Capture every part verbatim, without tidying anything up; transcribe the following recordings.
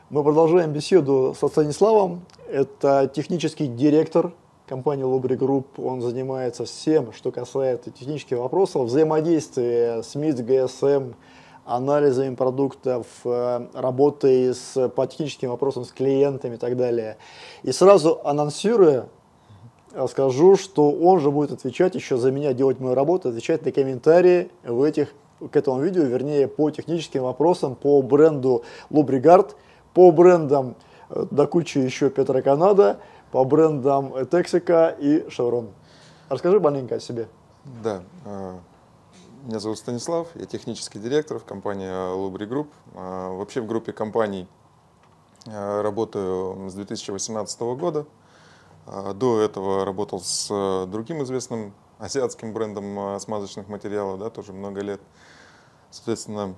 Мы продолжаем беседу со Станиславом. Это технический директор компании Lubri Group. Он занимается всем, что касается технических вопросов, взаимодействия с эм и эс джи эс эм, анализами продуктов, работой с, по техническим вопросам с клиентами и так далее. И сразу анонсируя, скажу, что он же будет отвечать еще за меня, делать мою работу, отвечать на комментарии в этих, к этому видео, вернее, по техническим вопросам, по бренду Lubriguard, по брендам до кучи еще Петроканада, по брендам Texaco и Chevron. Расскажи маленько о себе. Да, меня зовут Станислав, я технический директор в компании Lubri Group. Вообще в группе компаний работаю с две тысячи восемнадцатого года. До этого работал с другим известным азиатским брендом смазочных материалов, да, тоже много лет. Соответственно,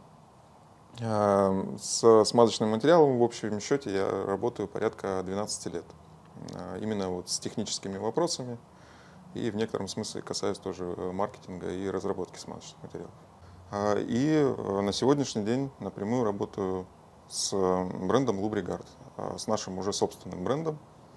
с смазочным материалом в общем счете я работаю порядка двенадцати лет. Именно вот с техническими вопросами и в некотором смысле касаясь тоже маркетинга и разработки смазочных материалов. И на сегодняшний день напрямую работаю с брендом Lubriguard, с нашим уже собственным брендом.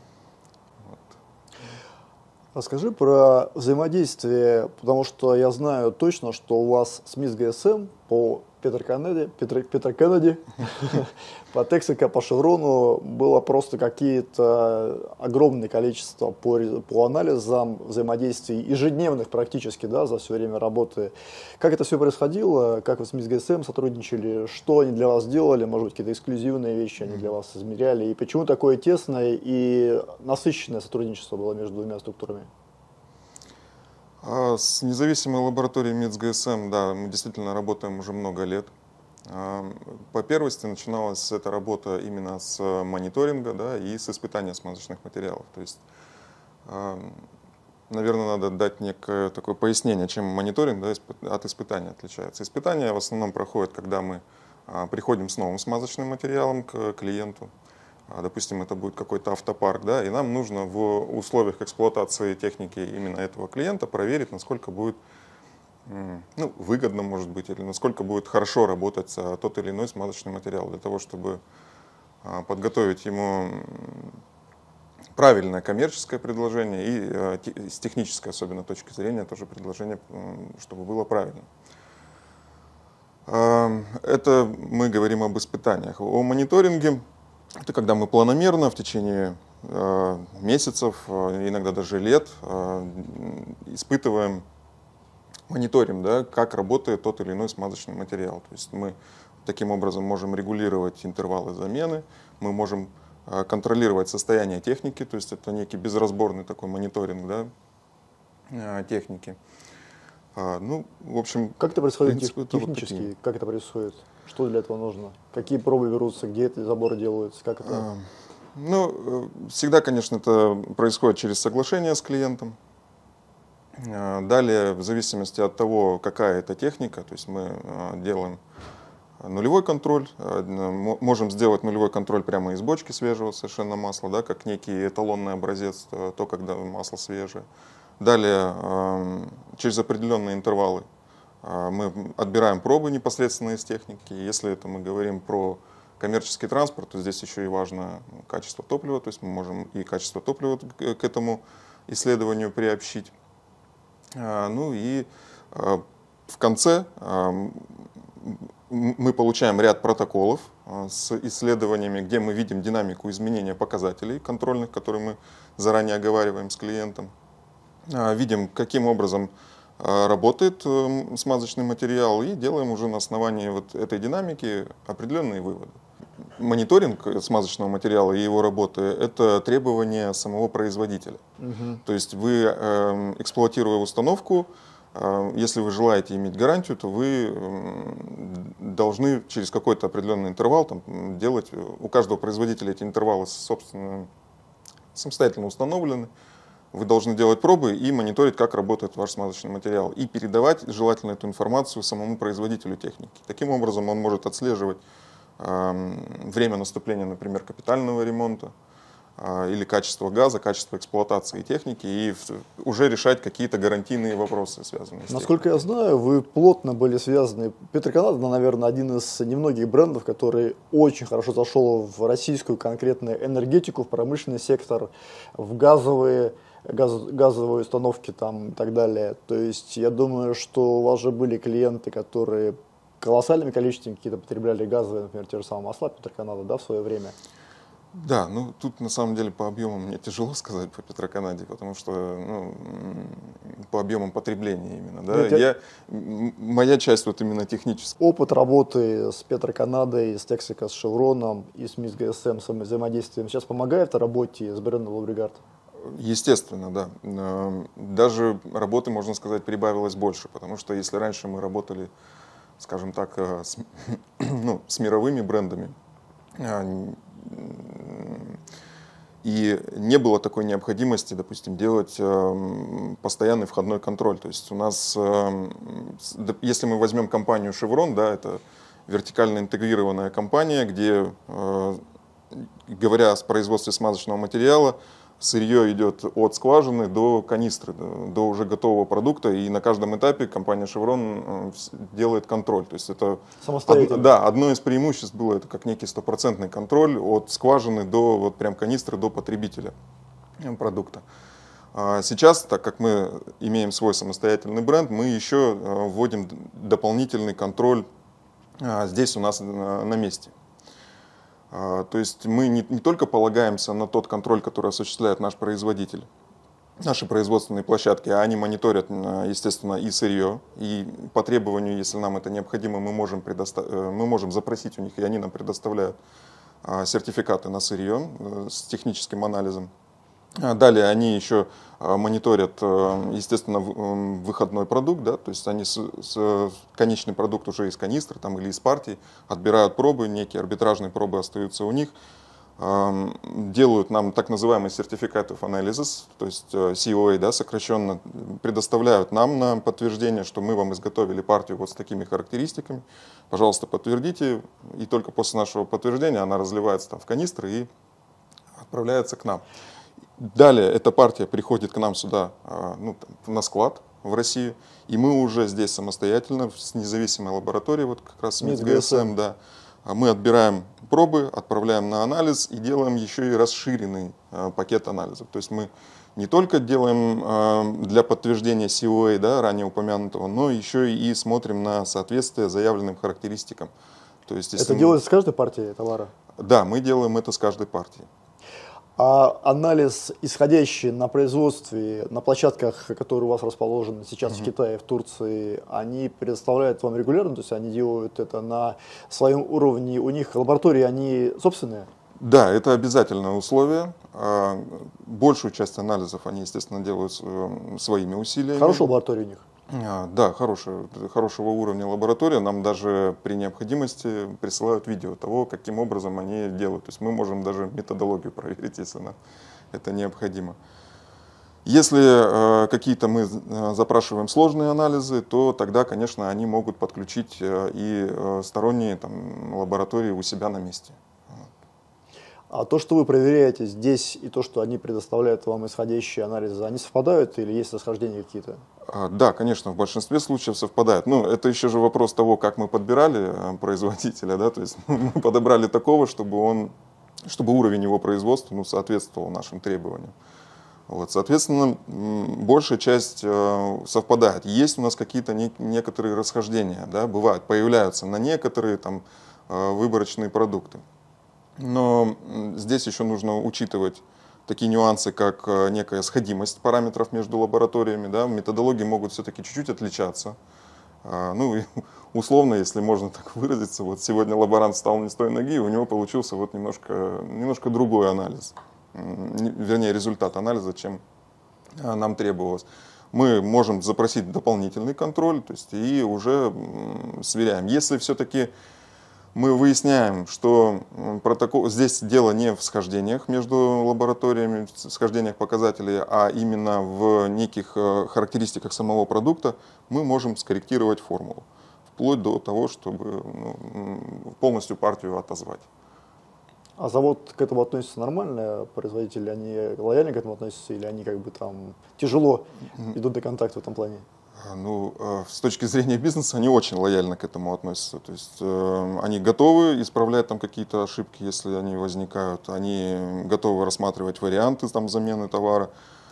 Расскажи про взаимодействие, потому что я знаю точно, что у вас с эм и эс джи эс эм по Петроканаде, Петро, Петроканаде, по Texaco, по Chevron было просто какие-то огромное количество по, по анализам взаимодействий ежедневных практически, да, за все время работы. Как это все происходило, как вы с эм и эс джи эс эм сотрудничали, что они для вас делали, может быть, какие-то эксклюзивные вещи они для вас измеряли, и почему такое тесное и насыщенное сотрудничество было между двумя структурами? С независимой лабораторией эм и эс джи эс эм, да, мы действительно работаем уже много лет. По первости начиналась эта работа именно с мониторинга, да, и с испытания смазочных материалов. То есть, наверное, надо дать некое такое пояснение, чем мониторинг, да, от испытания отличается. Испытания в основном проходят, когда мы приходим с новым смазочным материалом к клиенту. Допустим, это будет какой-то автопарк, да, и нам нужно в условиях эксплуатации техники именно этого клиента проверить, насколько будет, ну, выгодно, может быть, или насколько будет хорошо работать тот или иной смазочный материал, для того, чтобы подготовить ему правильное коммерческое предложение и с технической особенно точки зрения тоже предложение, чтобы было правильно. Это мы говорим об испытаниях. О мониторинге. Это когда мы планомерно в течение э, месяцев, э, иногда даже лет э, испытываем, мониторим, да, как работает тот или иной смазочный материал. То есть мы таким образом можем регулировать интервалы замены, мы можем э, контролировать состояние техники, то есть это некий безразборный такой мониторинг, да, э, техники. А, ну, в общем, как это происходит принципе, технически? Это вот как это происходит? Что для этого нужно? Какие пробы берутся? Где эти заборы делаются? Как это? А, ну, всегда, конечно, это происходит через соглашение с клиентом. Далее, в зависимости от того, какая это техника, то есть мы делаем нулевой контроль, можем сделать нулевой контроль прямо из бочки свежего совершенно масла, да, как некий эталонный образец, то, когда масло свежее. Далее, через определенные интервалы мы отбираем пробы непосредственно из техники. Если это мы говорим про коммерческий транспорт, то здесь еще и важно качество топлива, то есть мы можем и качество топлива к этому исследованию приобщить. Ну и в конце мы получаем ряд протоколов с исследованиями, где мы видим динамику изменения показателей контрольных, которые мы заранее оговариваем с клиентом. Видим, каким образом работает смазочный материал, и делаем уже на основании вот этой динамики определенные выводы. Мониторинг смазочного материала и его работы – это требование самого производителя. Угу. То есть вы, эксплуатируя установку, если вы желаете иметь гарантию, то вы должны через какой-то определенный интервал там, делать, у каждого производителя эти интервалы собственно, самостоятельно установлены. Вы должны делать пробы и мониторить, как работает ваш смазочный материал. И передавать желательно эту информацию самому производителю техники. Таким образом он может отслеживать э, время наступления, например, капитального ремонта. или качество газа, качество эксплуатации техники и уже решать какие-то гарантийные вопросы, связанные с техникой. Насколько я знаю, вы плотно были связаны. Петроканада, наверное, один из немногих брендов, который очень хорошо зашел в российскую конкретно энергетику, в промышленный сектор, в газовые, газ, газовые установки там, и так далее. То есть я думаю, что у вас же были клиенты, которые колоссальными количествами какие-то потребляли газовые, например, те же самые масла Петроканада, да, в свое время. Да, ну тут на самом деле по объемам мне тяжело сказать по Петроканаде, потому что ну, по объемам потребления именно. Да? Это... Я, моя часть вот именно техническая. Опыт работы с Петроканадой, с Texaco, с Шевроном и с МИС ГСМ, с взаимодействием сейчас помогает в работе с брендом Лубригард? Естественно, да. Даже работы, можно сказать, прибавилось больше, потому что если раньше мы работали, скажем так, с, ну, с мировыми брендами, и не было такой необходимости, допустим, делать э, постоянный входной контроль. То есть у нас, э, если мы возьмем компанию Chevron, да, это вертикально интегрированная компания, где, э, говоря о производстве смазочного материала, сырье идет от скважины до канистры, до, до уже готового продукта, и на каждом этапе компания Chevron делает контроль. То есть это самостоятельно. Од, да, одно из преимуществ было это как некий стопроцентный контроль от скважины до вот прям канистры до потребителя продукта. Сейчас, так как мы имеем свой самостоятельный бренд, мы еще вводим дополнительный контроль здесь у нас на месте. То есть мы не, не только полагаемся на тот контроль, который осуществляет наш производитель, наши производственные площадки, а они мониторят, естественно, и сырье, и по требованию, если нам это необходимо, мы можем, предостав... мы можем запросить у них, и они нам предоставляют сертификаты на сырье с техническим анализом. Далее они еще мониторят, естественно, выходной продукт, да, то есть они с, с, конечный продукт уже из канистры там, или из партии отбирают пробы, некие арбитражные пробы остаются у них, делают нам так называемый Certificate of Analysis, то есть си о эй, да, сокращенно, предоставляют нам на подтверждение, что мы вам изготовили партию вот с такими характеристиками, пожалуйста, подтвердите, и только после нашего подтверждения она разливается там в канистры и отправляется к нам. Далее эта партия приходит к нам сюда, ну, на склад в Россию, и мы уже здесь самостоятельно, с независимой лабораторией, вот как раз МИС ГСМ, да, мы отбираем пробы, отправляем на анализ и делаем еще и расширенный пакет анализов. То есть мы не только делаем для подтверждения си о эй, да, ранее упомянутого, но еще и смотрим на соответствие заявленным характеристикам. То есть, это мы... делается с каждой партией товара? Да, мы делаем это с каждой партией. А анализ, исходящий на производстве, на площадках, которые у вас расположены сейчас mm-hmm. в Китае, в Турции, они предоставляют вам регулярно, то есть они делают это на своем уровне, у них лаборатории, они собственные? Да, это обязательное условие. Большую часть анализов они, естественно, делают своими усилиями. Хорошая лаборатория у них? Да, хорошая, хорошего уровня лаборатория. Нам даже при необходимости присылают видео того, каким образом они делают. То есть мы можем даже методологию проверить, если нам это необходимо. Если э, какие-то мы запрашиваем сложные анализы, то тогда, конечно, они могут подключить и э, сторонние там, лаборатории у себя на месте. А то, что вы проверяете здесь, и то, что они предоставляют вам исходящие анализы, они совпадают или есть расхождения какие-то? Да, конечно, в большинстве случаев совпадает. Но это еще же вопрос того, как мы подбирали производителя. Да? То есть мы подобрали такого, чтобы, он, чтобы уровень его производства ну, соответствовал нашим требованиям. Вот, соответственно, большая часть совпадает. Есть у нас какие-то не, некоторые расхождения, да? Бывают, появляются на некоторые там, выборочные продукты. Но здесь еще нужно учитывать такие нюансы, как некая сходимость параметров между лабораториями. Да? Методологии могут все-таки чуть-чуть отличаться. Ну, и условно, если можно так выразиться, вот сегодня лаборант встал не с той ноги, и у него получился вот немножко, немножко другой анализ. Вернее, результат анализа, чем нам требовалось. Мы можем запросить дополнительный контроль, то есть, и уже сверяем. Если все-таки мы выясняем, что протокол, здесь дело не в схождениях между лабораториями, в схождениях показателей, а именно в неких характеристиках самого продукта, мы можем скорректировать формулу, вплоть до того, чтобы ну, полностью партию отозвать. А завод к этому относится нормально? Производители, они лояльно к этому относятся или они как бы там тяжело идут на контакт в этом плане? Ну, с точки зрения бизнеса они очень лояльно к этому относятся. То есть э, они готовы исправлять там какие-то ошибки, если они возникают. Они готовы рассматривать варианты там замены товара.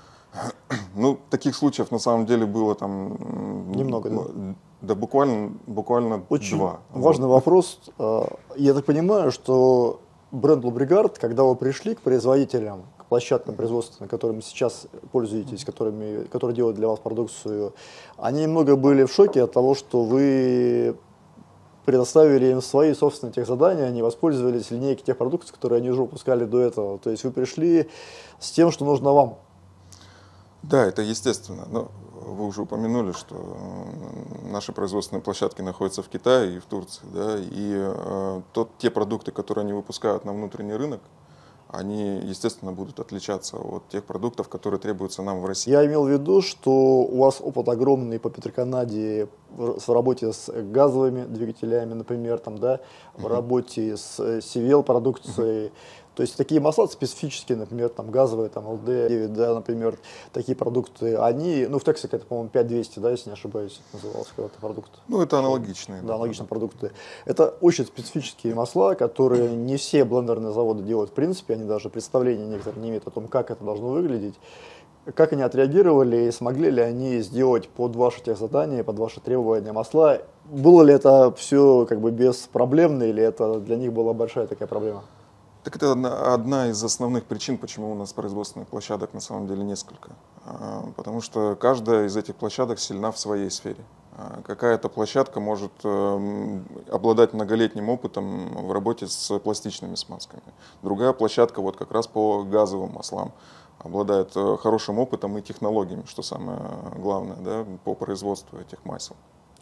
Ну, таких случаев на самом деле было там немного, да? Да, буквально, буквально очень два. Важный вот. Вопрос. Я так понимаю, что бренд Lubrizard, когда вы пришли к производителям, к площадкам производственным, которыми сейчас пользуетесь, которыми, которые делают для вас продукцию, они немного были в шоке от того, что вы предоставили им свои собственные техзадания, они воспользовались линейкой тех продуктов, которые они уже выпускали до этого. То есть вы пришли с тем, что нужно вам. Да, это естественно. Но вы уже упомянули, что наши производственные площадки находятся в Китае и в Турции. Да, и э, тот, те продукты, которые они выпускают на внутренний рынок, они, естественно, будут отличаться от тех продуктов, которые требуются нам в России. Я имел в виду, что у вас опыт огромный по Петроканаде в работе с газовыми двигателями, например, там, да, в uh-huh. работе с си ви эл-продукцией. Uh-huh. То есть такие масла специфические, например, там газовые, там эл ди девять, да, например, такие продукты, они, ну в Тексаке это, по-моему, пять двести, да, если не ошибаюсь, назывался когда-то продукт. Ну это аналогичные. Да, да, аналогичные продукты. Это очень специфические масла, которые не все блендерные заводы делают в принципе, они даже представления некоторые не имеют о том, как это должно выглядеть. Как они отреагировали и смогли ли они сделать под ваши техзадания, под ваши требования масла? Было ли это все как бы беспроблемно или это для них была большая такая проблема? Так это одна, одна из основных причин, почему у нас производственных площадок на самом деле несколько. Потому что каждая из этих площадок сильна в своей сфере. Какая-то площадка может обладать многолетним опытом в работе с пластичными смазками. Другая площадка вот как раз по газовым маслам обладает хорошим опытом и технологиями, что самое главное, да, по производству этих масел.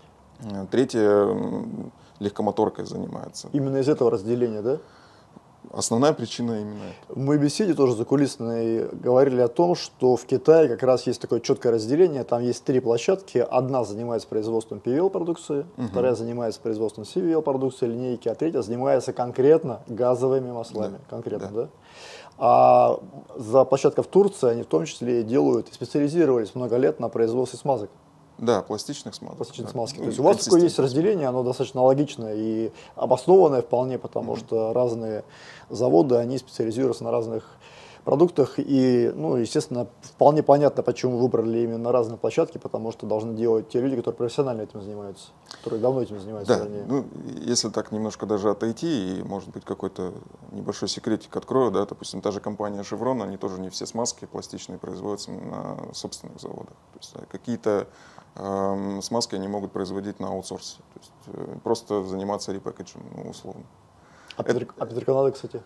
Третья легкомоторкой занимается. Именно из этого разделения, да? Основная причина именно это. В моей беседе тоже закулисной говорили о том, что в Китае как раз есть такое четкое разделение. Там есть три площадки. Одна занимается производством пи ви эл-продукции, угу. вторая занимается производством си ви эл-продукции, линейки, а третья занимается конкретно газовыми маслами. Да. Конкретно, да. да? А за площадка в Турции они в том числе делают и специализировались много лет на производстве смазок. Да, пластичных смазок. Пластичных да. смазок. То есть у вас такое есть разделение, оно достаточно логичное и обоснованное вполне, потому mm-hmm. что разные заводы, они специализируются на разных продуктах. И, ну, естественно, вполне понятно, почему выбрали именно разные площадки, потому что должны делать те люди, которые профессионально этим занимаются, которые давно этим занимаются. Да, ну, если так немножко даже отойти, и, может быть, какой-то небольшой секретик открою, да, допустим, та же компания Chevron, они тоже не все смазки пластичные производятся на собственных заводах. То есть какие-то э, смазки они могут производить на аутсорсе, то есть э, просто заниматься репэкэджем, ну, условно. А, Петр, а Петроканада, кстати?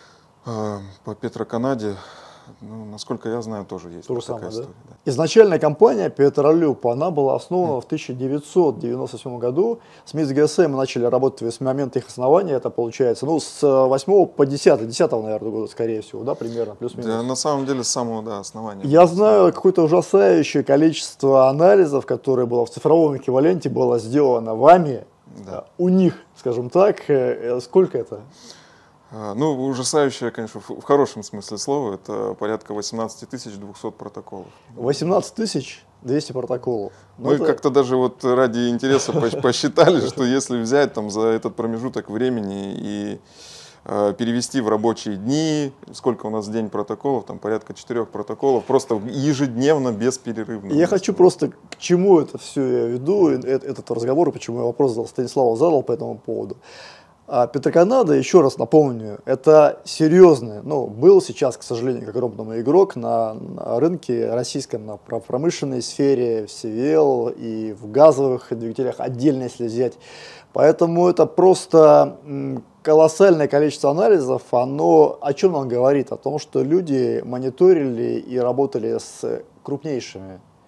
По Петроканаде, ну, насколько я знаю, тоже есть То же такая самое, история. Да? Да. Изначальная компания Петролюб, она была основана mm. в тысяча девятьсот девяносто седьмом году. С МИЦ ГСМ начали работать с момента их основания, это получается, ну, с восьмого по десятый, десятого, наверное, года, скорее всего, да, примерно, плюс-минус. Да, на самом деле, с самого, да, основания. Я знаю какое-то ужасающее количество анализов, которое было в цифровом эквиваленте, было сделано вами, да. у них, скажем так. Сколько это? Ну, ужасающее, конечно, в хорошем смысле слова, это порядка восемнадцать тысяч двести протоколов. восемнадцать тысяч двести протоколов. Мы это... как-то даже вот ради интереса посчитали, что если взять там за этот промежуток времени и перевести в рабочие дни, сколько у нас в день протоколов, там порядка четырех протоколов, просто ежедневно, без перерыва. Я хочу просто, к чему это все я веду, этот разговор, почему я вопрос задал, Станиславу задал по этому поводу. А Петроканада, еще раз напомню, это серьезный, ну, был сейчас, к сожалению, как огромный игрок на, на рынке российском, на промышленной сфере, в си ви эл и в газовых двигателях отдельно, если взять. Поэтому это просто колоссальное количество анализов, оно о чем нам говорит? О том, что люди мониторили и работали с крупнейшими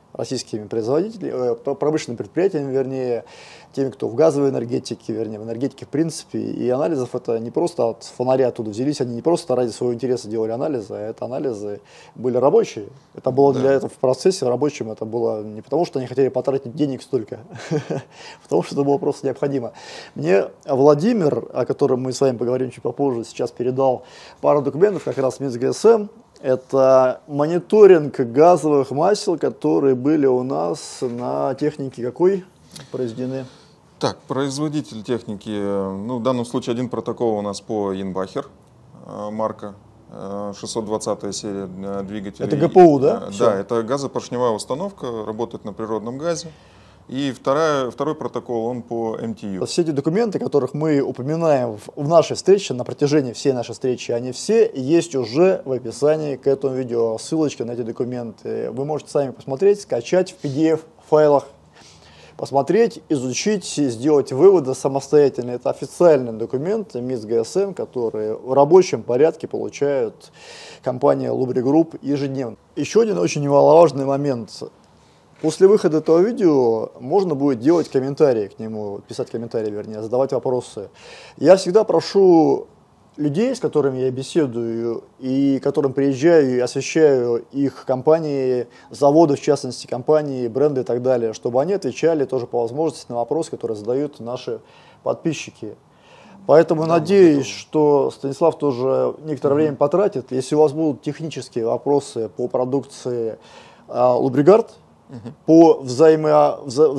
российскими производителями, промышленными предприятиями, вернее, теми, кто в газовой энергетике, вернее, в энергетике в принципе. И анализов это не просто от фонаря оттуда взялись, они не просто ради своего интереса делали анализы, а это анализы были рабочие. Это было для этого в процессе рабочим, это было не потому, что они хотели потратить денег столько, потому что это было просто необходимо. Мне Владимир, о котором мы с вами поговорим чуть попозже, сейчас передал пару документов, как раз МИЦ-ГСМ. Это мониторинг газовых масел, которые были у нас на технике какой произведены? Так, производитель техники, ну в данном случае один протокол у нас по Янбахер, марка, шестьсот двадцатая серия двигателей. Это ГПУ, да? Да, Все. это газопоршневая установка, работает на природном газе. И вторая, второй протокол, он по эм ти ю. Все эти документы, которых мы упоминаем в, в нашей встрече, на протяжении всей нашей встречи, они все есть уже в описании к этому видео. Ссылочки на эти документы вы можете сами посмотреть, скачать в пи ди эф-файлах, посмотреть, изучить, сделать выводы самостоятельно. Это официальные документы МИЦ-ГСМ, которые в рабочем порядке получают компания Lubri Group ежедневно. Еще один очень немаловажный момент. После выхода этого видео можно будет делать комментарии к нему, писать комментарии, вернее, задавать вопросы. Я всегда прошу людей, с которыми я беседую и которым приезжаю и освещаю их компании, заводы, в частности, компании, бренды и так далее, чтобы они отвечали тоже по возможности на вопросы, которые задают наши подписчики. Поэтому да, надеюсь, что Станислав тоже некоторое mm-hmm. время потратит. Если у вас будут технические вопросы по продукции Лубригард, Uh-huh. по взаимо, вза,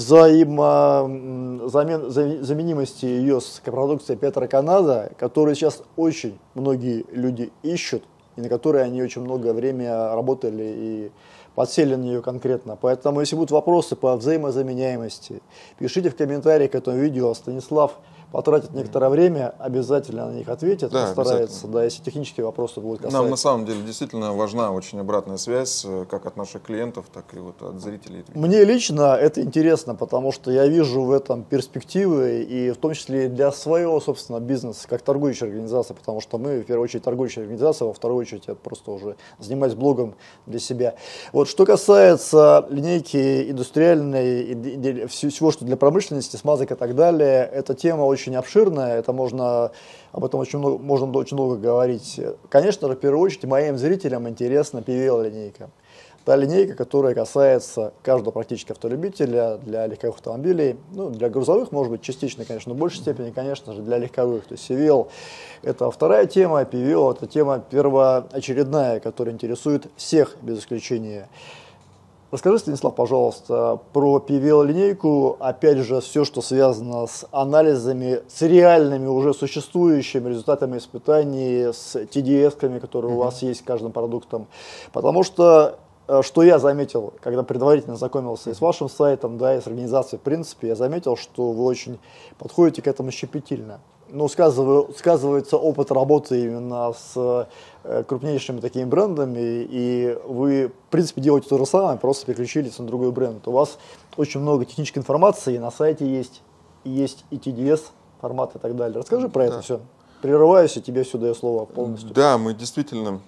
взаимо, замен, заменимости ее с продукцией Петроканада, которую сейчас очень многие люди ищут, и на которой они очень много времени работали и подсели на нее конкретно. Поэтому, если будут вопросы по взаимозаменяемости, пишите в комментариях к этому видео. Станислав потратит некоторое время, обязательно на них ответит, да, постарается, да, если технические вопросы будут касаться. Нам на самом деле действительно важна очень обратная связь, как от наших клиентов, так и вот от зрителей. Мне лично это интересно, потому что я вижу в этом перспективы, и в том числе и для своего, собственно, бизнеса, как торгующая организация, потому что мы, в первую очередь, торгующая организация, во вторую очередь, я просто уже занимаюсь блогом для себя. Вот, что касается линейки индустриальной, и всего, что для промышленности, смазок и так далее, эта тема очень очень обширная, это можно, об этом очень много, можно очень много говорить. Конечно же, в первую очередь, моим зрителям интересна пи ви эл-линейка. Та линейка, которая касается каждого практически автолюбителя для легковых автомобилей, ну, для грузовых, может быть, частично, конечно, но в большей степени, конечно же, для легковых. То есть си ви эл – это вторая тема, пи ви эл – это тема первоочередная, которая интересует всех без исключения. Расскажи, Станислав, пожалуйста, про пи ви эл-линейку, опять же, все, что связано с анализами, с реальными уже существующими результатами испытаний, с ти ди эс-ками, которые mm-hmm. у вас есть с каждым продуктом. Потому что, что я заметил, когда предварительно знакомился и с вашим сайтом, да, и с организацией, в принципе, я заметил, что вы очень подходите к этому щепетильно. Ну, сказывается опыт работы именно с крупнейшими такими брендами, и вы, в принципе, делаете то же самое, просто переключились на другой бренд. У вас очень много технической информации, и на сайте есть, и есть и ти ди эс формат и так далее. Расскажи про да. это все. Прерываюсь, и тебе все даю слово полностью. Да, мы действительно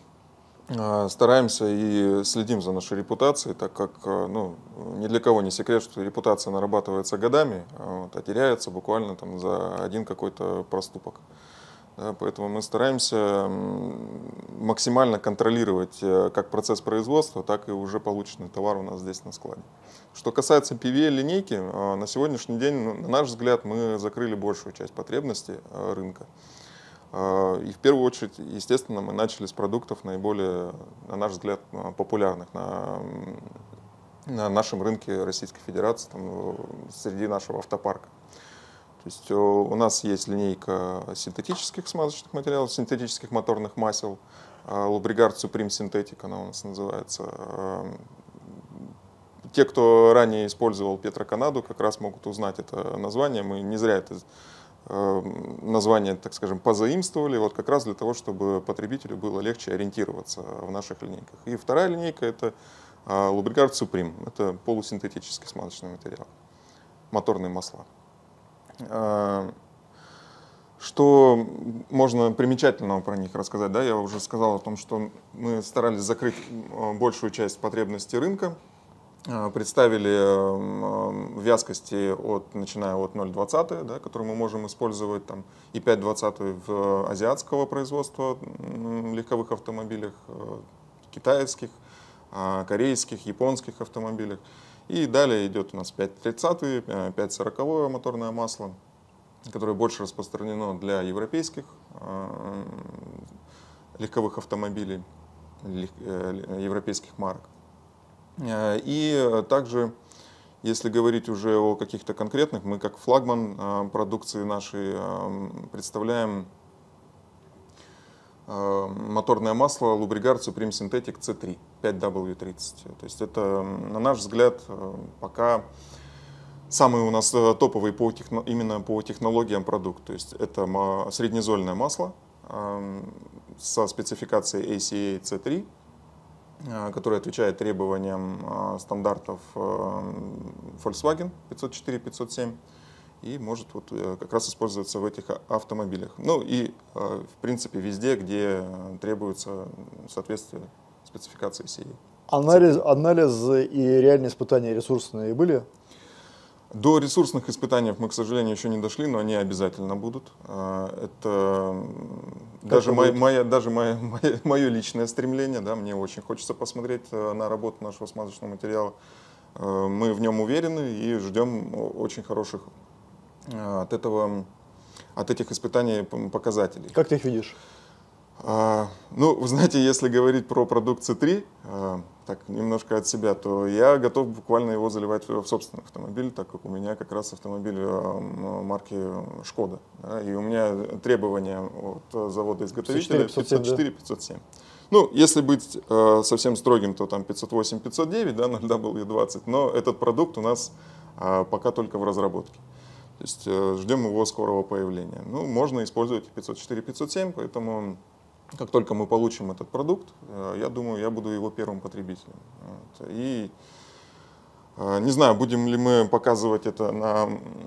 стараемся и следим за нашей репутацией, так как ну, ни для кого не секрет, что репутация нарабатывается годами, вот, а теряется буквально там, за один какой-то проступок. Да, поэтому мы стараемся максимально контролировать как процесс производства, так и уже полученный товар у нас здесь на складе. Что касается пи ви эл-линейки, на сегодняшний день, на наш взгляд, мы закрыли большую часть потребностей рынка. И в первую очередь, естественно, мы начали с продуктов наиболее, на наш взгляд, популярных на, на нашем рынке Российской Федерации, там, среди нашего автопарка. То есть у нас есть линейка синтетических смазочных материалов, синтетических моторных масел, Lubri-Gard Supreme Synthetic, она у нас называется. Те, кто ранее использовал Петроканаду, как раз могут узнать это название. Мы не зря это название, так скажем, позаимствовали, вот как раз для того, чтобы потребителю было легче ориентироваться в наших линейках. И вторая линейка – это Lubri-Gard Supreme, это полусинтетический смазочный материал, моторные масла. Что можно примечательного про них рассказать? Да? Я уже сказал о том, что мы старались закрыть большую часть потребностей рынка. Представили вязкости, от, начиная от ноль двадцать, да, которые мы можем использовать, там, и пять двадцать в азиатского производства легковых автомобилях, китайских, корейских, японских автомобилях. И далее идет у нас пять тридцать, пять сорок моторное масло, которое больше распространено для европейских легковых автомобилей, европейских марок. И также, если говорить уже о каких-то конкретных, мы как флагман продукции нашей представляем моторное масло Lubrig Supreme Synthetic си три пять дабл ю тридцать. То есть это, на наш взгляд, пока самый у нас топовый по техно, именно по технологиям продукт. То есть это среднезольное масло со спецификацией эй си эй си три, который отвечает требованиям стандартов Volkswagen пятьсот четыре пятьсот семь и может вот как раз использоваться в этих автомобилях. Ну и в принципе везде, где требуется соответствие спецификации си эй. Анализ, анализ и реальные испытания ресурсные были? До ресурсных испытаний мы, к сожалению, еще не дошли, но они обязательно будут. Это даже, мое, мое, даже мое, мое, мое личное стремление. Да, мне очень хочется посмотреть на работу нашего смазочного материала. Мы в нем уверены и ждем очень хороших от, этого, от этих испытаний показателей. Как ты их видишь? А, ну, вы знаете, если говорить про продукт си три, а, так немножко от себя, то я готов буквально его заливать в собственный автомобиль, так как у меня как раз автомобиль а, марки Шкода. Да, и у меня требования от завода-изготовителя пятьсот четыре пятьсот семь. Ну, если быть а, совсем строгим, то там пятьсот восемь пятьсот девять, да, ноль дабл ю двадцать, но этот продукт у нас а, пока только в разработке. То есть а, ждем его скорого появления. Ну, можно использовать пятьсот четыре пятьсот семь, поэтому как только мы получим этот продукт, я думаю, я буду его первым потребителем. И не знаю, будем ли мы показывать это на,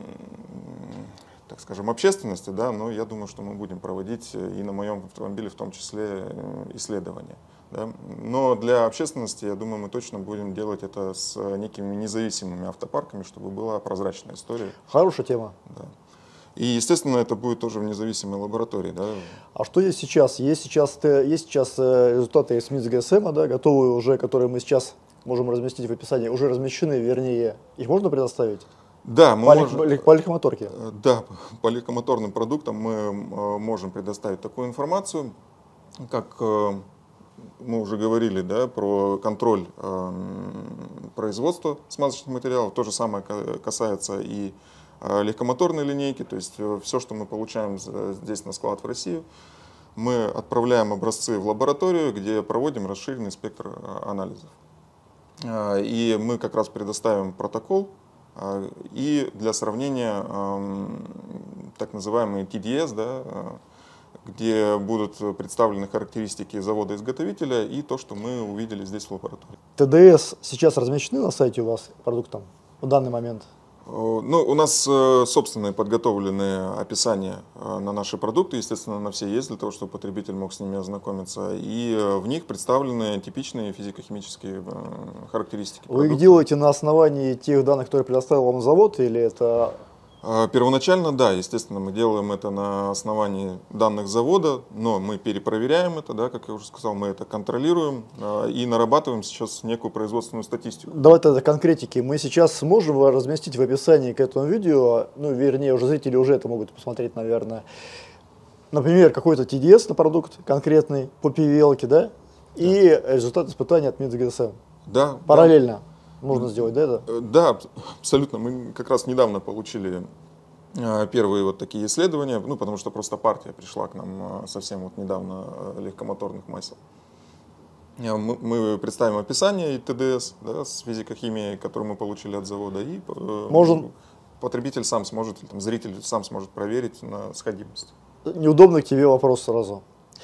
так скажем, общественности, да, но я думаю, что мы будем проводить и на моем автомобиле в том числе исследования. Да. Но для общественности, я думаю, мы точно будем делать это с некими независимыми автопарками, чтобы была прозрачная история. Хорошая тема. Да. И, естественно, это будет тоже в независимой лаборатории. Да? А что есть сейчас? Есть сейчас, есть сейчас результаты смит джи эс эм, да, готовые уже, которые мы сейчас можем разместить в описании, уже размещены, вернее, их можно предоставить? Да, мы по, можем, по легкомоторке? Да, по легкомоторным продуктам мы можем предоставить такую информацию, как мы уже говорили, да, про контроль производства смазочных материалов. То же самое касается и легкомоторной линейки, то есть все, что мы получаем здесь на склад в Россию, мы отправляем образцы в лабораторию, где проводим расширенный спектр анализов. И мы как раз предоставим протокол и для сравнения так называемый ти ди эс, да, где будут представлены характеристики завода-изготовителя и то, что мы увидели здесь в лаборатории. тэ дэ эс сейчас размещены на сайте у вас продуктом в данный момент? Ну, у нас собственные подготовленные описания на наши продукты, естественно, на все есть, для того, чтобы потребитель мог с ними ознакомиться. И в них представлены типичные физико-химические характеристики. Вы их делаете на основании тех данных, которые предоставил вам завод, или это... Первоначально, да, естественно, мы делаем это на основании данных завода, но мы перепроверяем это, да, как я уже сказал, мы это контролируем и нарабатываем сейчас некую производственную статистику. Давайте до конкретики. Мы сейчас сможем разместить в описании к этому видео, ну, вернее, уже зрители уже это могут посмотреть, наверное, например, какой-то ти ди эс на продукт конкретный по пи ви эл-ке, да, и да. Результат испытания от смит джи эс эм. Да. Параллельно. Да. Можно сделать, да, это? Да, абсолютно. Мы как раз недавно получили первые вот такие исследования, ну, потому что просто партия пришла к нам совсем вот недавно легкомоторных масел. Мы, мы представим описание тэ дэ эс, да, с физико-химией, которую мы получили от завода, и Можем... потребитель сам сможет, там, зритель сам сможет проверить на сходимость. Неудобный к тебе вопрос сразу.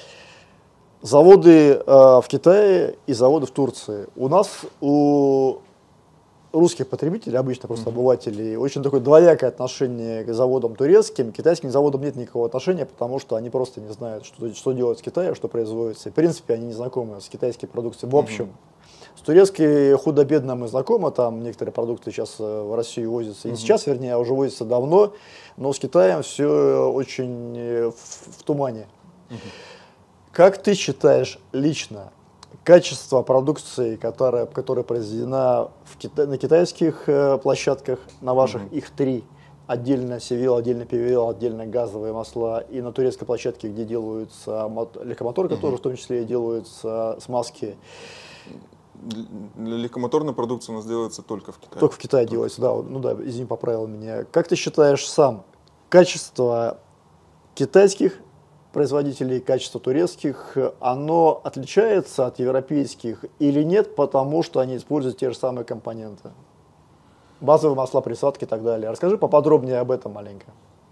Заводы э, в Китае и заводы в Турции. У нас, у русских потребителей, обычно просто mm-hmm. обывателей, очень такое двоякое отношение к заводам турецким. К китайским заводам нет никакого отношения, потому что они просто не знают, что, что делать в Китае, что производится. И, в принципе, они не знакомы с китайской продукцией в общем. С турецкой худо-бедно мы знакомы, там некоторые продукты сейчас в Россию возятся, и угу. сейчас, вернее, уже возятся давно, но с Китаем все очень в, в тумане. Угу. Как ты считаешь лично качество продукции, которая, которая произведена в кита на китайских э, площадках, на ваших, угу. их три, отдельно си ви эл, отдельно пи ви эл, отдельно газовые масла, и на турецкой площадке, где делаются легкомоторка, угу. тоже в том числе и делаются смазки. Легкомоторная продукция у нас делается только в Китае. Только в Китае только. делается, да. Ну да, извини, поправил меня. Как ты считаешь сам, качество китайских производителей, качество турецких, оно отличается от европейских или нет, потому что они используют те же самые компоненты? Базовые масла, присадки и так далее. Расскажи поподробнее об этом маленько.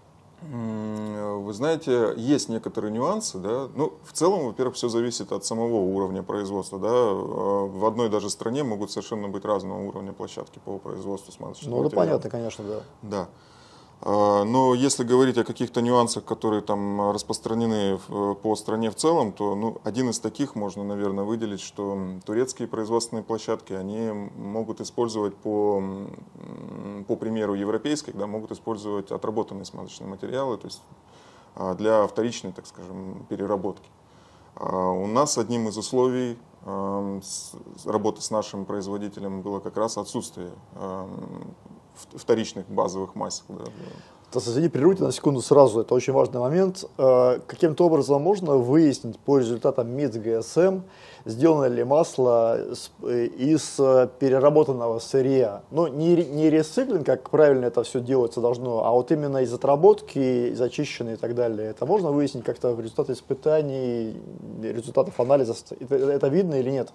Вы знаете, есть некоторые нюансы, да. Ну, в целом, во-первых, все зависит от самого уровня производства, да. В одной даже стране могут совершенно быть разного уровня площадки по производству смазочных материалов. Ну, это понятно, конечно, да. Да. Но если говорить о каких-то нюансах, которые там распространены по стране в целом, то ну, один из таких можно, наверное, выделить, что турецкие производственные площадки, они могут использовать по, по примеру европейских, да, могут использовать отработанные смазочные материалы, то есть для вторичной, так скажем, переработки. У нас одним из условий работы с нашим производителем было как раз отсутствие вторичных базовых масел. Да. Стас, извини, прервите на секунду сразу, это очень важный момент. Каким-то образом можно выяснить по результатам МИДС ГСМ, сделано ли масло из переработанного сырья? Ну, не, не рециклинг, как правильно это все делается должно, а вот именно из отработки, из очищенной и так далее. Это можно выяснить как-то в результате испытаний, результатов анализов? Это, это видно или нет?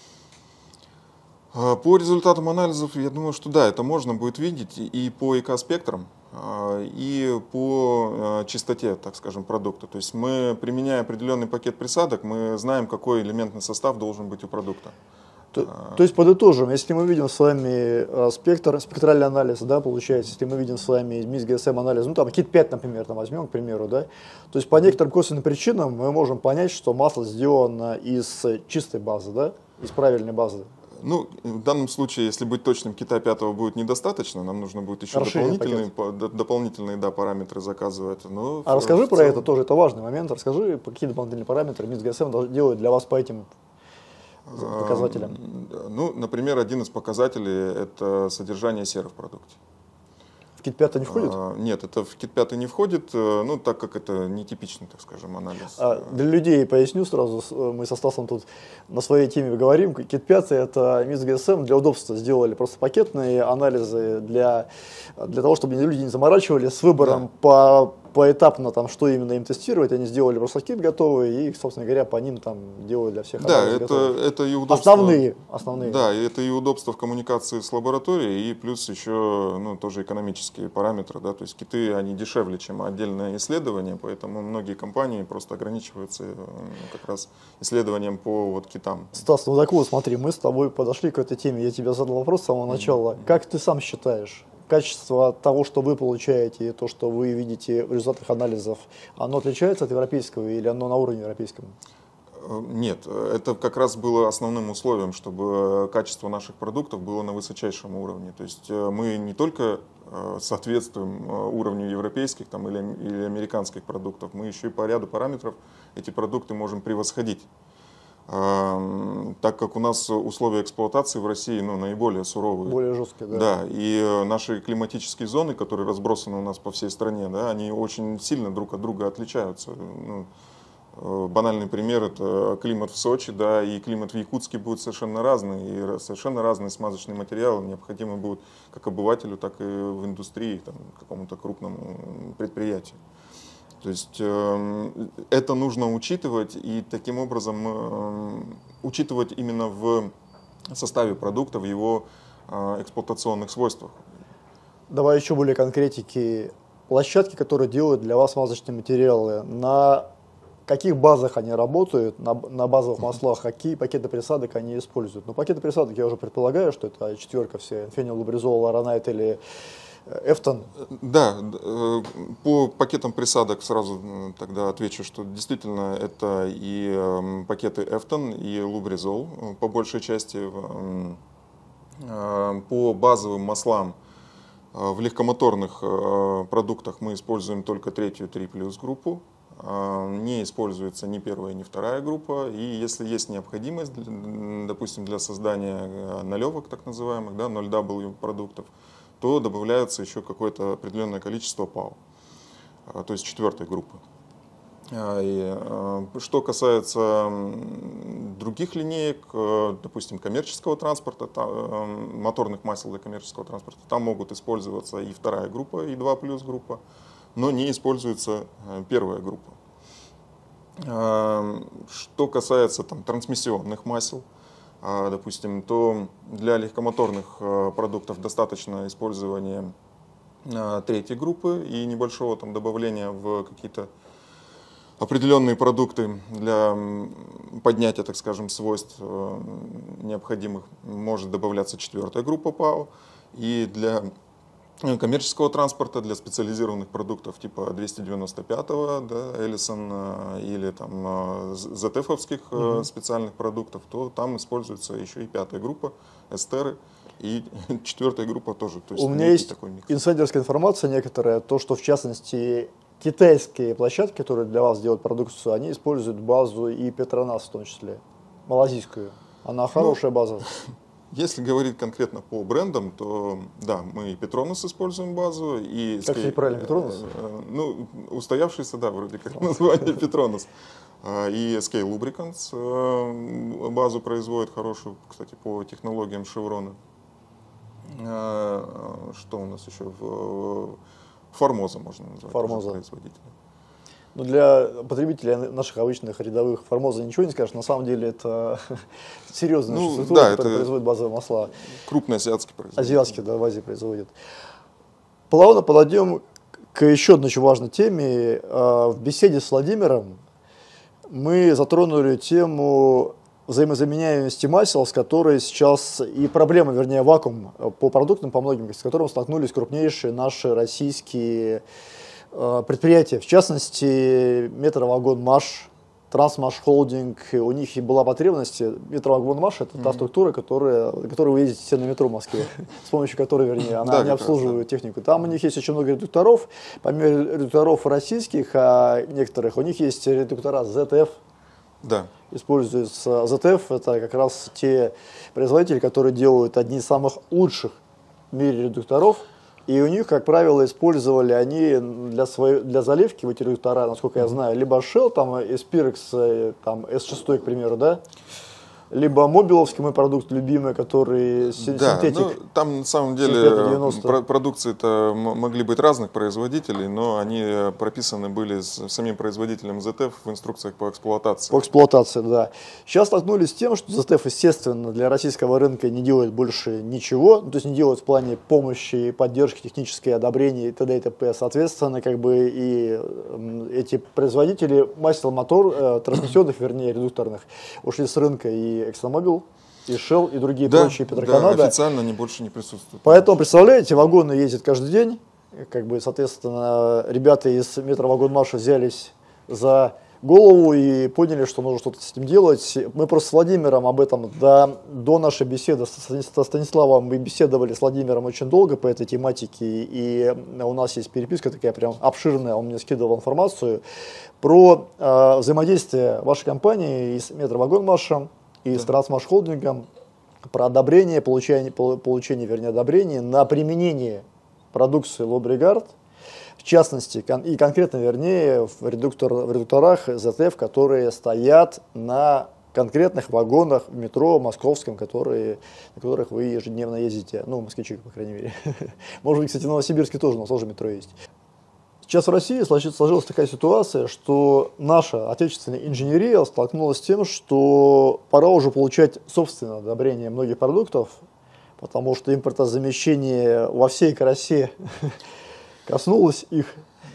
По результатам анализов, я думаю, что да, это можно будет видеть и по ЭК-спектрам, и по чистоте, так скажем, продукта. То есть мы, применяя определенный пакет присадок, мы знаем, какой элементный состав должен быть у продукта. То, то есть подытожим, если мы видим с вами спектр, спектральный анализ, да, получается, если мы видим с вами МИДС ГСМ анализ, ну там кит пять, например, там возьмем, к примеру, да, то есть по некоторым косвенным причинам мы можем понять, что масло сделано из чистой базы, да, из правильной базы. Ну, в данном случае, если быть точным, кита пятого будет недостаточно, нам нужно будет еще дополнительные, по, дополнительные да, параметры заказывать. Но а расскажи про это тоже, это важный момент. Расскажи, какие дополнительные параметры МИДС ГСМ делают для вас по этим показателям. А, ну, например, один из показателей – это содержание сера в продукте. В кит пять не входит? А, нет, это в кит пять не входит, ну, так как это нетипичный, так скажем, анализ. А, для людей поясню сразу, мы со Стасом тут на своей теме говорим. кит пять это МИДС ГСМ для удобства сделали просто пакетные анализы для, для того, чтобы люди не заморачивали с выбором да. по поэтапно, там, что именно им тестировать, они сделали просто кит готовый и, собственно говоря, по ним там делают для всех. Да, это, это и удобство. Основные, основные. Да, и это и удобство в коммуникации с лабораторией, и плюс еще, ну, тоже экономические параметры, да, то есть киты, они дешевле, чем отдельное исследование, поэтому многие компании просто ограничиваются как раз исследованием по вот китам. Стас, ну так вот, смотри, мы с тобой подошли к этой теме, я тебе задал вопрос с самого начала. Mm-hmm. Как ты сам считаешь? Качество того, что вы получаете, то, что вы видите в результатах анализов, оно отличается от европейского или оно на уровне европейском? Нет, это как раз было основным условием, чтобы качество наших продуктов было на высочайшем уровне. То есть мы не только соответствуем уровню европейских там, или, или американских продуктов, мы еще и по ряду параметров эти продукты можем превосходить. Так как у нас условия эксплуатации в России ну, наиболее суровые. Более жесткие, да. Да, и наши климатические зоны, которые разбросаны у нас по всей стране, да, они очень сильно друг от друга отличаются. Ну, банальный пример – это климат в Сочи, да, и климат в Якутске будет совершенно разный, и совершенно разные смазочные материалы необходимы будут как обывателю, так и в индустрии, там, какому-то крупному предприятию. То есть э, это нужно учитывать и таким образом э, учитывать именно в составе продукта, в его э, эксплуатационных свойствах. Давай еще более конкретики. Площадки, которые делают для вас смазочные материалы, на каких базах они работают, на, на базовых маслах, какие пакеты присадок они используют? Ну, пакеты присадок я уже предполагаю, что это четверка все, фенилбризол, аронайт или Эфтон. Да, по пакетам присадок сразу тогда отвечу, что действительно это и пакеты Эфтон, и Лубризол по большей части. По базовым маслам в легкомоторных продуктах мы используем только третью три плюс группу. Не используется ни первая, ни вторая группа. И если есть необходимость, допустим, для создания налевок, так называемых, да, ноль дабл ю продуктов, то добавляется еще какое-то определенное количество ПАО, то есть четвертой группы. И, что касается других линеек, допустим, коммерческого транспорта, моторных масел для коммерческого транспорта, там могут использоваться и вторая группа, и два плюс группа, но не используется первая группа. Что касается там, трансмиссионных масел, допустим, то для легкомоторных продуктов достаточно использования третьей группы и небольшого там, добавления в какие-то определенные продукты для поднятия, так скажем, свойств необходимых. Может добавляться четвертая группа ПАО. И для коммерческого транспорта, для специализированных продуктов типа двести девяносто пятого, да, Эллисон или там зет эф-овских mm-hmm. специальных продуктов, то там используется еще и пятая группа, эстеры, и четвертая группа тоже. То есть у меня есть такой микс. Инсайдерская информация некоторая, то, что в частности китайские площадки, которые для вас делают продукцию, они используют базу и Петронас в том числе, малазийскую. Она хорошая ну, база. Если говорить конкретно по брендам, то да, мы и Петронас используем базу. И как Sky... правильно, Петронас? Ну, устоявшийся, да, вроде как название Петронас. И эс кей Lubricants базу производит хорошую, кстати, по технологиям Шеврона. Что у нас еще? Формоза можно назвать. Формоза. Производителя. Ну, для потребителей наших обычных рядовых Формоза ничего не скажешь. На самом деле это серьезная ну, структура, да, которая производит базовые масла. Крупный азиатский производитель. Азиатский, да, в Азии производит. Плавно подойдем к еще одной очень важной теме. В беседе с Владимиром мы затронули тему взаимозаменяемости масел, с которой сейчас и проблема, вернее, вакуум по продуктам, по многим, с которым столкнулись крупнейшие наши российские предприятия, в частности, Метровагонмаш, Трансмаш Холдинг, у них и была потребность. Метровагонмаш – это mm-hmm. та структура, которая, которой вы ездите все на метро в Москве, с помощью которой, вернее, она да, не обслуживает да. технику. Там у них есть очень много редукторов, помимо редукторов российских, а некоторых, у них есть редуктора зет эф. Да. Используется зет эф, это как раз те производители, которые делают одни из самых лучших в мире редукторов. И у них, как правило, использовали они для, своей, для заливки в эти редуктора, насколько я знаю, либо Shell, там, Spirex, там, эс шесть, к примеру, да? Либо мобиловский мой продукт любимый, который да, синтетик. Ну, там на самом деле продукции-то могли быть разных производителей, но они прописаны были с самим производителем зет эф в инструкциях по эксплуатации. По эксплуатации, да. Сейчас столкнулись с тем, что зет эф, естественно, для российского рынка не делает больше ничего, ну, то есть не делает в плане помощи, поддержки, технической одобрения и т.д. и т.п. Соответственно, как бы и эти производители масел мотор, э, трансмиссионных, вернее, редукторных, ушли с рынка, и ExxonMobil, и Shell, и другие да, прочие Петроканада. Да, официально они больше не присутствуют. Поэтому, представляете, вагоны ездят каждый день. Как бы, соответственно, ребята из Метровагонмаша взялись за голову и поняли, что нужно что-то с этим делать. Мы просто с Владимиром об этом до, до нашей беседы со Станиславом мы беседовали с Владимиром очень долго по этой тематике. И у нас есть переписка такая прям обширная, он мне скидывал информацию про э, взаимодействие вашей компании с Метровагонмашем и с Трансмаш Холдингом, про одобрение, получение, получение, вернее, одобрение на применение продукции Lubrizol, в частности, кон, и конкретно, вернее, в, редуктор, в редукторах зет эф, которые стоят на конкретных вагонах в метро московском, которые, на которых вы ежедневно ездите, ну, москвичи, по крайней мере. Может быть, кстати, в Новосибирске тоже, у нас тоже метро есть. Сейчас в России сложилась такая ситуация, что наша отечественная инженерия столкнулась с тем, что пора уже получать собственное одобрение многих продуктов, потому что импортозамещение во всей красе коснулось их.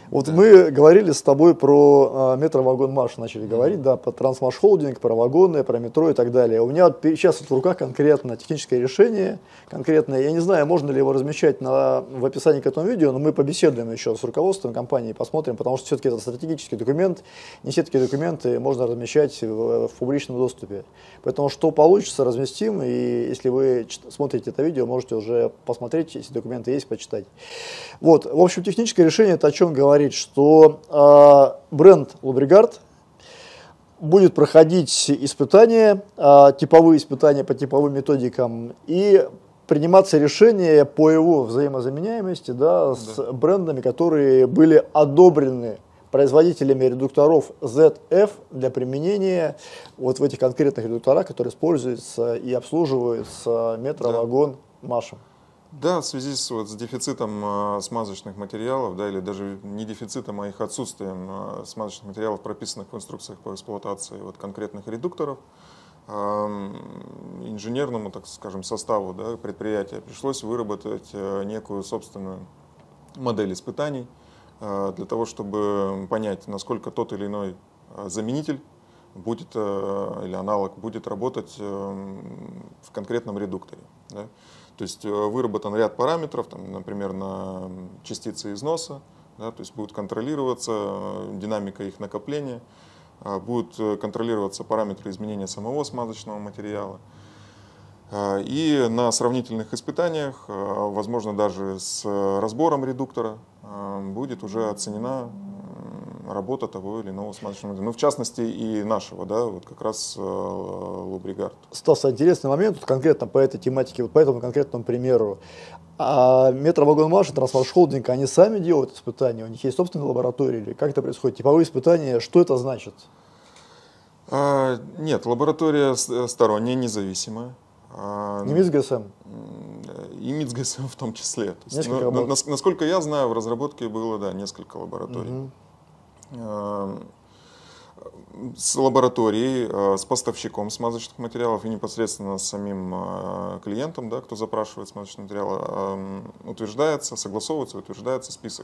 Вот да. мы говорили с тобой про э, метро-вагон-маш, начали mm-hmm. говорить, да, про Трансмаш-холдинг, про вагоны, про метро и так далее. У меня вот сейчас вот в руках конкретно техническое решение, конкретное, я не знаю, можно ли его размещать на, в описании к этому видео, но мы побеседуем еще с руководством компании, посмотрим, потому что все-таки это стратегический документ, не все такие документы можно размещать в, в публичном доступе. Поэтому что получится, разместим, и если вы смотрите это видео, можете уже посмотреть, если документы есть, почитать. Вот, в общем, техническое решение это о чем говорит, что э, бренд Lubrizard будет проходить испытания, э, типовые испытания по типовым методикам и приниматься решения по его взаимозаменяемости, да, с да. брендами, которые были одобрены производителями редукторов зет эф для применения вот в этих конкретных редукторах, которые используются и обслуживаются метро-вагон машем. Да, в связи с, вот, с дефицитом э, смазочных материалов, да, или даже не дефицитом, а их отсутствием э, смазочных материалов, прописанных в инструкциях по эксплуатации вот, конкретных редукторов, э, инженерному, так скажем, составу, да, предприятия пришлось выработать э, некую собственную модель испытаний э, для того, чтобы понять, насколько тот или иной э, заменитель будет, э, или аналог будет работать э, в конкретном редукторе. Да. То есть выработан ряд параметров, там, например, на частицы износа, да, то есть будет контролироваться динамика их накопления, будут контролироваться параметры изменения самого смазочного материала. И на сравнительных испытаниях, возможно, даже с разбором редуктора, будет уже оценена работа того или иного смазочного материала. Ну, в частности, и нашего, да, вот как раз Lubrizard. Стас, интересный момент, вот конкретно по этой тематике, вот по этому конкретному примеру. А метро-вагон-маш и Трансмаш-холдинг, они сами делают испытания? У них есть собственная лаборатория или как это происходит? Типовые испытания, что это значит? А, нет, лаборатория сторонняя, независимая. Не МИЦ ГСМ? И МИЦ ГСМ в том числе. То есть, ну, на, насколько я знаю, в разработке было, да, несколько лабораторий. Угу. С лабораторией, с поставщиком смазочных материалов и непосредственно с самим клиентом, да, кто запрашивает смазочные материалы, утверждается, согласовывается, утверждается список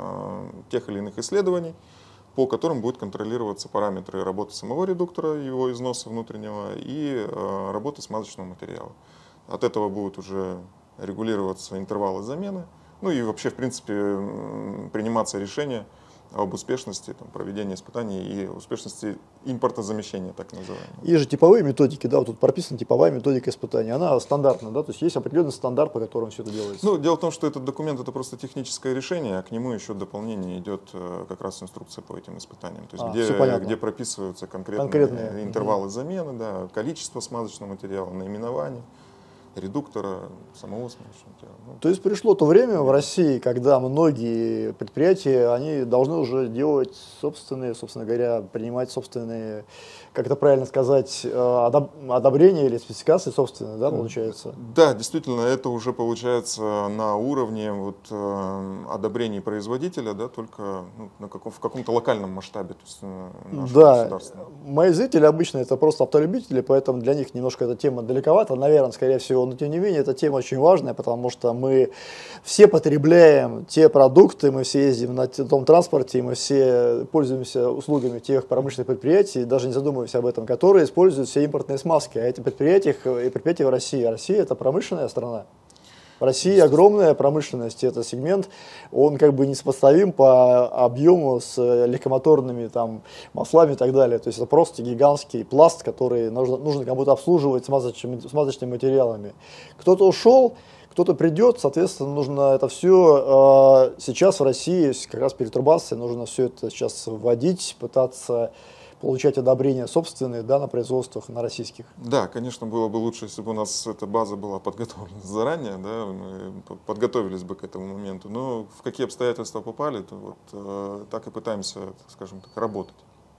тех или иных исследований, по которым будут контролироваться параметры работы самого редуктора, его износа внутреннего и работы смазочного материала. От этого будут уже регулироваться интервалы замены, ну и вообще, в принципе, приниматься решения об успешности там, проведения испытаний и успешности импортозамещения, так называемого. Есть же типовые методики, да, вот тут прописана типовая методика испытаний, она стандартная, да, то есть есть определенный стандарт, по которому все это делается. Ну, дело в том, что этот документ это просто техническое решение, а к нему еще в дополнение идет э, как раз инструкция по этим испытаниям, то есть а, где, где прописываются конкретные, конкретные интервалы угу. замены, да, количество смазочного материала, наименование редуктора, самого смазочного материала. Ну, то есть пришло то время в России, когда многие предприятия, они должны уже делать собственные, собственно говоря, принимать собственные, как это правильно сказать, одобрения или спецификации собственные, да, получается? Да, действительно, это уже получается на уровне вот, одобрений производителя, да, только ну, на каком, в каком-то локальном масштабе. То есть, да, мои зрители обычно это просто автолюбители, поэтому для них немножко эта тема далековата, наверное, скорее всего. Но тем не менее, эта тема очень важная, потому что мы все потребляем те продукты, мы все ездим на том транспорте, мы все пользуемся услугами тех промышленных предприятий, даже не задумываясь об этом, которые используют все импортные смазки. А эти предприятия, и предприятия в России. Россия – это промышленная страна. В России огромная промышленность, это сегмент, он как бы несопоставим по объему с легкомоторными там, маслами и так далее. То есть это просто гигантский пласт, который нужно, нужно кому-то обслуживать смазочными, смазочными материалами. Кто-то ушел, кто-то придет, соответственно, нужно это все э, сейчас в России, как раз перед турбацией, нужно все это сейчас вводить, пытаться получать одобрения собственные, да, на производствах, на российских. Да, конечно, было бы лучше, если бы у нас эта база была подготовлена заранее, да, мы подготовились бы к этому моменту. Но в какие обстоятельства попали, то вот э, так и пытаемся, скажем так, работать.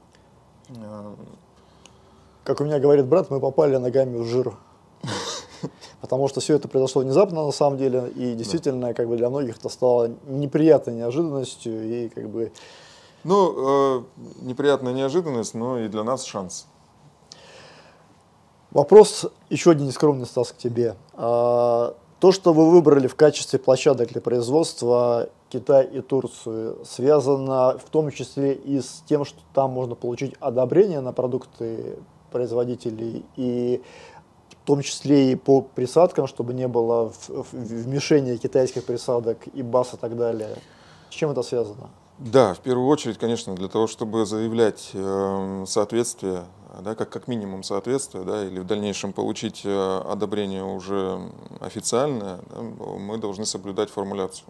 Как у меня говорит брат, мы попали ногами в жир. Потому что все это произошло внезапно на самом деле, и действительно, да. как бы для многих это стало неприятной неожиданностью и как бы. Ну, э, неприятная неожиданность, но и для нас шанс. Вопрос еще один нескромный, Стас, к тебе. А, То, что вы выбрали в качестве площадок для производства Китай и Турцию, связано в том числе и с тем, что там можно получить одобрение на продукты производителей, и в том числе и по присадкам, чтобы не было вмешения китайских присадок и БАС и так далее. С чем это связано? Да, в первую очередь, конечно, для того, чтобы заявлять э, соответствие, да, как, как минимум соответствие, да, или в дальнейшем получить э, одобрение уже официальное, да, мы должны соблюдать формуляцию.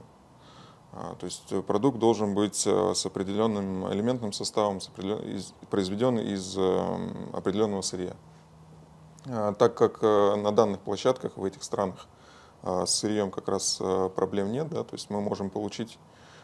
А, то есть продукт должен быть э, с определенным элементным составом, с определен... из... произведен из э, определенного сырья. А, так как э, на данных площадках в этих странах э, с сырьем как раз э, проблем нет, да, то есть мы можем получить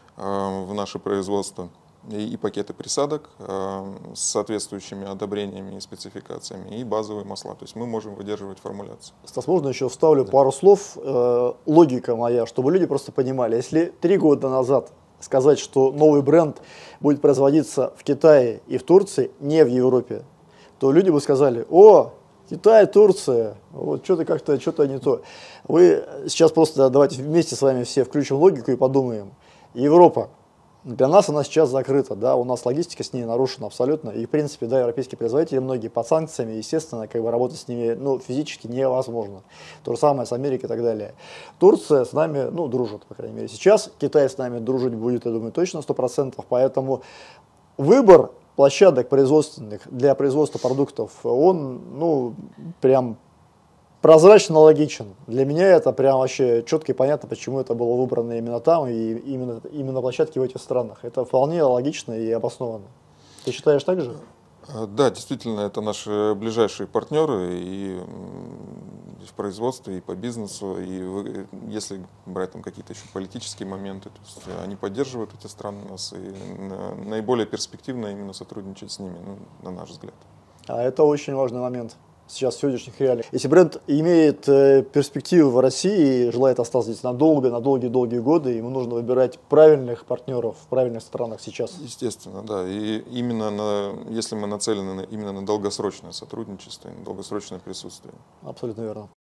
в наше производство и, и пакеты присадок э, с соответствующими одобрениями и спецификациями, и базовые масла. То есть мы можем выдерживать формуляцию. Стас, можно еще вставлю да. пару слов? Э, логика моя, чтобы люди просто понимали. Если три года назад сказать, что новый бренд будет производиться в Китае и в Турции, не в Европе, то люди бы сказали: о, Китай, Турция, вот что-то как-то, что-то не то. Вы сейчас просто давайте вместе с вами все включим логику и подумаем. Европа. Для нас она сейчас закрыта, да, у нас логистика с ней нарушена абсолютно, и в принципе, да, европейские производители многие под санкциями, естественно, как бы работать с ними, ну, физически невозможно. То же самое с Америкой и так далее. Турция с нами, ну, дружит, по крайней мере, сейчас. Китай с нами дружить будет, я думаю, точно сто процентов, поэтому выбор площадок производственных для производства продуктов, он, ну, прям прозрачно логичен. Для меня это прям вообще четко и понятно, почему это было выбрано именно там и именно, именно площадки в этих странах. Это вполне логично и обоснованно. Ты считаешь так же? Да, действительно, это наши ближайшие партнеры и в производстве, и по бизнесу. И если брать там какие-то еще политические моменты, то есть они поддерживают эти страны у нас, и наиболее перспективно именно сотрудничать с ними, ну, на наш взгляд. А это очень важный момент сейчас в сегодняшних реалиях. Если бренд имеет э, перспективы в России и желает остаться здесь надолго, на долгие-долгие годы, ему нужно выбирать правильных партнеров в правильных странах сейчас. Естественно, да. И именно на, если мы нацелены на, именно на долгосрочное сотрудничество, на долгосрочное присутствие. Абсолютно верно.